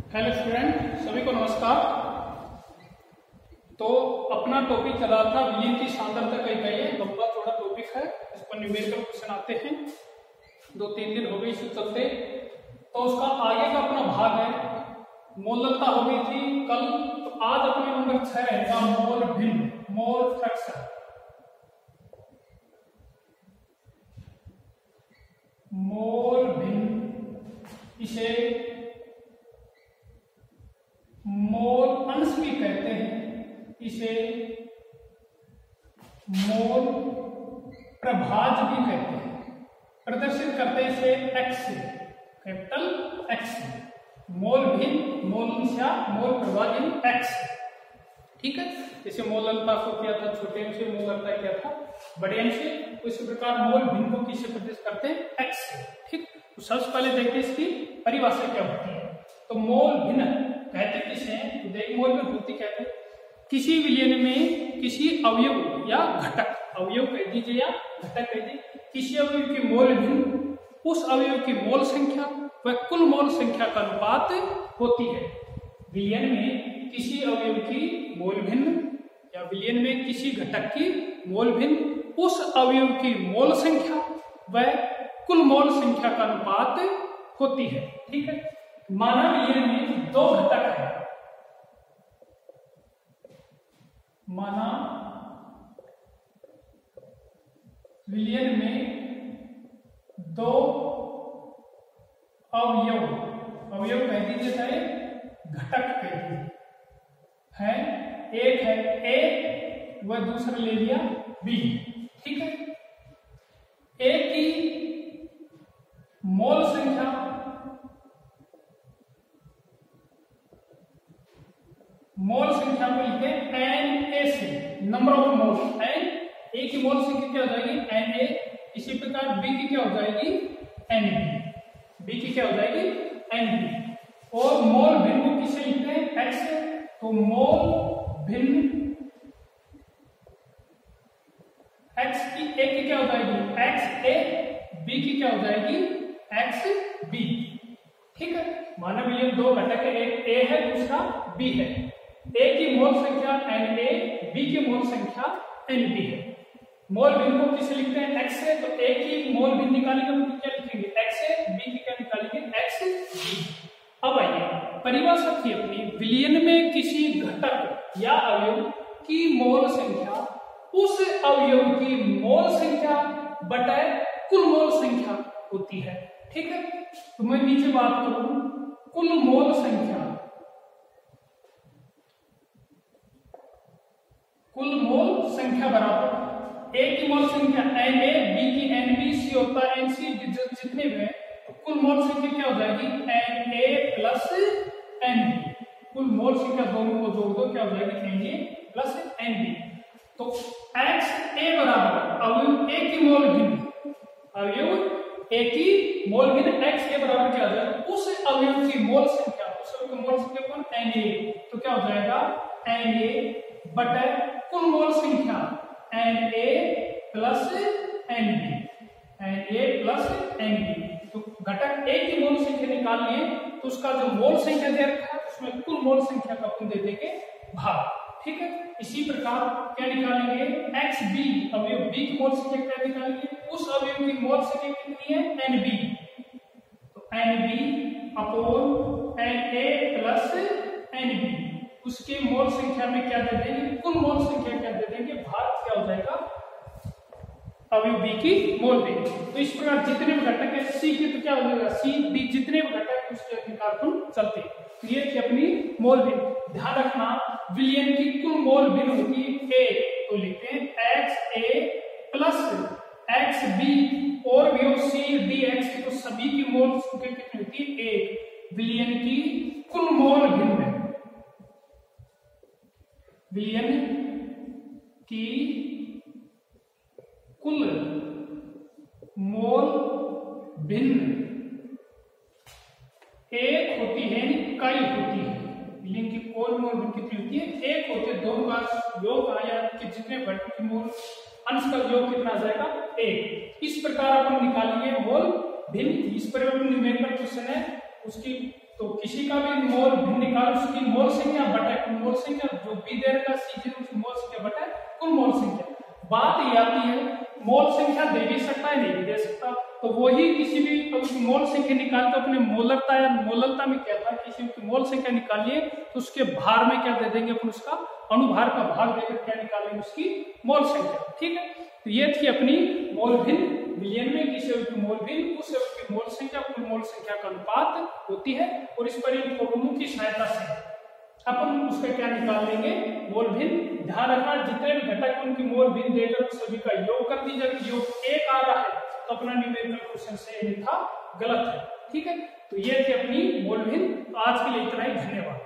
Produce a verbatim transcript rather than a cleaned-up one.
Hello student, सभी को नमस्कार। तो अपना टॉपिक चला था विलयन की सांद्रता का इकाई है। लंबा चौड़ा टॉपिक है, इस पर न्यूमेरिकल क्वेश्चन आते हैं। दो तीन दिन हो गए इसे चलते। तो उसका आगे का अपना भाग है। मोलता हो गई थी कल, तो आज अपने नंबर छह रहेगा मोल भिन्न, मोल फ्रैक्शन। मोल भिन्न, इसे मोल अंश भी कहते हैं, इसे मोल प्रभाज भी कहते हैं। प्रदर्शित करते हैं इसे एक्स से, कैपिटल एक्स से। मोल भिन्न, मोल अंश या मोल प्रभाज इन एक्स। ठीक है, जैसे मोल अंश को किया था छोटे अंश से, मोल अंश किया था बड़े अंश से। तो इसी प्रकार मोल भिन्न को किससे प्रदर्शित करते हैं? एक्स से। ठीक, तो सबसे पहले देखते हैं इसकी परिभाषा क्या होती है। तो मोल भिन्न कहते किसे हैं? तो देख, मोल में होती कहते हैं किसी विलयन में किसी अवयव या घटक, अवयव कह दीजिए या घटक कह दीजिए, किसी अवयव की मोल भिन्न उस अवयव की मोल संख्या व कुल मोल संख्या का अनुपात होती है। विलयन में किसी अवयव की मोल भिन्न या विलयन में किसी घटक की मोल भिन्न उस अवयव की मोल संख्या व कुल मोल संख्या का अनुपात होती है। ठीक है, माना विलयन में दो घटक है। माना विलयन में दो अवयव, अवयव कह दीजिए चाहे घटक कह दीजिए, है एक है ए व दूसरा ले लिया बी। ठीक है, ए की मोल संख्या मोल संख्या को लिखते हैं एन ए से, number of mole. N A की मोल संख्या क्या हो जाएगी? N A. इसी प्रकार बी की क्या हो जाएगी? N B. बी की क्या हो जाएगी? N B. और मोल भिन्न को किससे लिखते हैं? एक्स से। तो मोल भिन्न एक्स की ए की क्या हो जाएगी? एक्स ए। बी की क्या हो जाएगी? X B. ठीक है, माना विलयन दो घटक है, एक ए है दूसरा बी है। ए की मोल संख्या एन ए, बी की मोल संख्या एन बी है। मोल भिन्न को किसे लिखते हैं? एक्स से। तो ए की मोल भिन्न निकालेंगे तो क्या लिखेंगे? एक्स से। बी की क्या निकालेंगे? X B. अब आइए परिभाषा थी अपनी, विलयन में किसी घटक या अवयव की मोल संख्या उस अवयव की मोल संख्या बटा कुल मोल संख्या होती है। ठीक है, तो मैं नीचे बात करूं, कुल मोल संख्या, कुल मोल संख्या बराबर ए की मोल संख्या एन ए, बी की एन बी, सी होता है एन सी, जितने भी है तो कुल मोल संख्या क्या हो जाएगी? N A plus N B. कुल मोल संख्या दोनों को जोड़ दो, क्या हो जाएगी? N A plus N B. तो एक्स ए बराबर अवयव ए की मोल भिन्न, अवयव ए की मोल भिन्न एक्स ए बराबर क्या हो जाएगा? उस अवयव की मोल संख्या, उस अवयव की मोल संख्या कौन? N A. तो क्या हो जाएगा? एन ए बटा कुल मोल संख्या N A plus N B, N A plus N B. तो घटक ए की मोल संख्या निकाल लिए, तो उसका जो मोल संख्या दे रखा है उसमें कुल मोल संख्या का अपन दे देंगे भाग। ठीक है, इसी प्रकार क्या निकालेंगे? एक्स बी, अवयव बी की मोल संख्या क्या निकालेंगे? उस अवयव की मोल संख्या कितनी है? N B. तो N B upon N A plus N B, उसके मोल संख्या में क्या दे देंगे? कुल मोल संख्या क्या दे देंगे? भाग क्या हो जाएगा? अवयव बी की मोल भिन्न। तो इस प्रकार जितने भी घटक है सी की, तो क्या हो जाएगा? सी डी, जितने भी घटक उसके निकाल चलते। तो ये थी अपनी मोल भिन्न। ध्यान रखना, विलयन की कुल मोल भिन्न होती है ए, तो लिखते हैं X A plus X B, और भी हो सी डी एक्स की, तो सभी की मोल संख्या कितनी होती है? एक। विलयन की कुल मोल भिन्न, विलयन की कुल मोल भिन्न एक होती है, कई होती है। विलयन की कुल मोल भिन्न कितनी होती है? एक होती है। दोनों का योग आया कि जितने घटक की मोल अंश का योग कितना आ जाएगा? एक। इस प्रकार अपन निकालेंगे मोल भिन्न। इस पर न्यूमेरिकल क्वेश्चन है, उसकी, तो किसी का भी मोल भिन्न निकालो, उसकी मोल संख्या बटे कुल मोल संख्या, जो भी दे रखा सीधे उसकी मोल संख्या बटे कुल मोल संख्या। बात ये आती है मोल संख्या दे भी सकता है नहीं भी दे सकता, तो वही किसी भी उसकी मोल संख्या निकाल तो अपने मोलरता या मोलरता में क्या था, किसी की मोल संख्या निकालिए तो उसके भार में क्या दे देंगे अपन, उसका अनुभार का भाग देकर क्या निकालेंगे, उसकी मोल संख्या। ठीक है, तो ये थी अपनी मोल भिन्न विलयन में किसी की मोल भिन्न उस की मोल संख्या कुल मोल संख्या का अनुपात होती है, और इस पर इन फॉर्मूलों की सहायता से अपन उसका क्या निकाल लेंगे, मोल भिन्न। ध्यान रखना जितने भी घटक उनकी मोल भिन्न देकर उन सभी का योग कर दीजिए, योग एक आ रहा है तो अपना न्यूमेरिकल क्वेश्चन से ये था गलत है। ठीक है, तो ये थी अपनी मोल भिन्न। आज के लिए इतना ही, धन्यवाद।